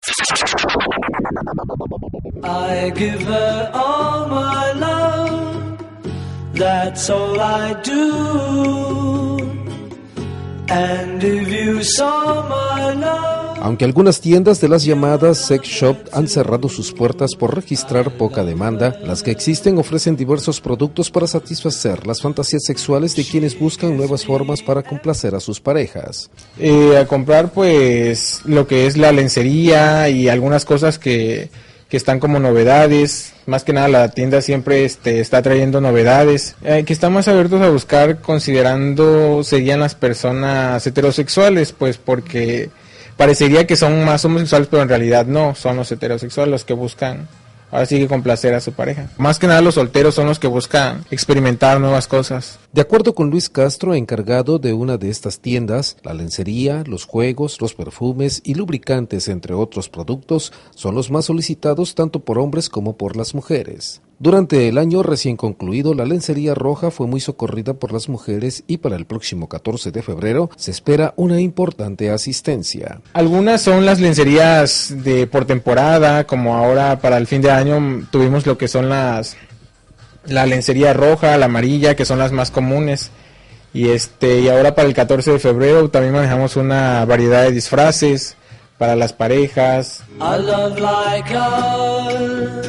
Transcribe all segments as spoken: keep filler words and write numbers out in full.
I give her all my love, that's all I do. And if you saw my love. Aunque algunas tiendas de las llamadas sex shop han cerrado sus puertas por registrar poca demanda, las que existen ofrecen diversos productos para satisfacer las fantasías sexuales de quienes buscan nuevas formas para complacer a sus parejas. Eh, a comprar pues lo que es la lencería y algunas cosas que, que están como novedades. Más que nada la tienda siempre este, está trayendo novedades. Eh, que están más abiertos a buscar considerando serían las personas heterosexuales, pues porque parecería que son más homosexuales, pero en realidad no, son los heterosexuales los que buscan, ahora sí que complacer a su pareja. Más que nada los solteros son los que buscan experimentar nuevas cosas. De acuerdo con Luis Castro, encargado de una de estas tiendas, la lencería, los juegos, los perfumes y lubricantes, entre otros productos, son los más solicitados tanto por hombres como por las mujeres. Durante el año recién concluido, la lencería roja fue muy socorrida por las mujeres y para el próximo catorce de febrero se espera una importante asistencia. Algunas son las lencerías de por temporada, como ahora para el fin de año tuvimos lo que son las la lencería roja, la amarilla, que son las más comunes. Y este y ahora para el catorce de febrero también manejamos una variedad de disfraces para las parejas. A love like ours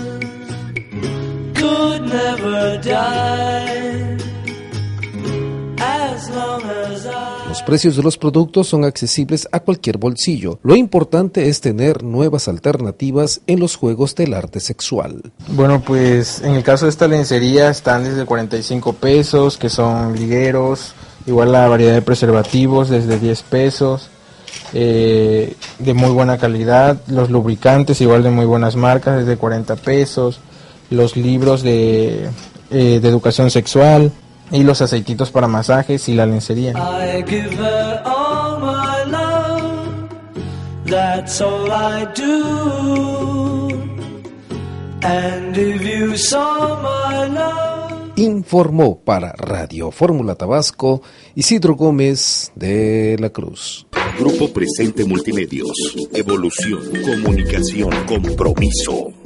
could never die, as long as I... Los precios de los productos son accesibles a cualquier bolsillo. Lo importante es tener nuevas alternativas en los juegos del arte sexual. Bueno, pues en el caso de esta lencería están desde cuarenta y cinco pesos, que son ligueros, igual la variedad de preservativos desde diez pesos, eh, de muy buena calidad, los lubricantes igual de muy buenas marcas desde cuarenta pesos, los libros de, eh, de educación sexual y los aceititos para masajes y la lencería. I give her all my love, that's all I do. And if you saw my love. Informó para Radio Fórmula Tabasco Isidro Gómez de la Cruz. Grupo Presente Multimedios. Evolución, comunicación, compromiso.